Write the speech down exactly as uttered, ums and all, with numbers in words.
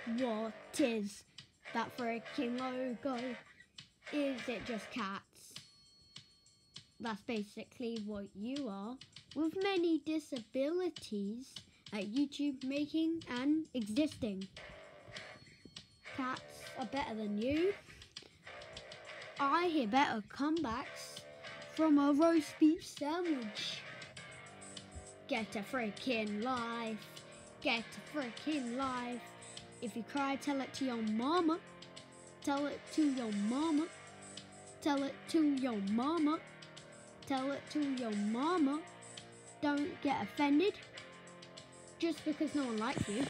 What is that freaking logo? Is it just cats? That's basically what you are, with many disabilities at YouTube making and existing. Cats are better than you. I hear better comebacks from a roast beef sandwich. Get a freaking life. Get a freaking life. If you cry, tell it to your mama. Tell it to your mama. Tell it to your mama. Tell it to your mama. Don't get offended just because no one likes you.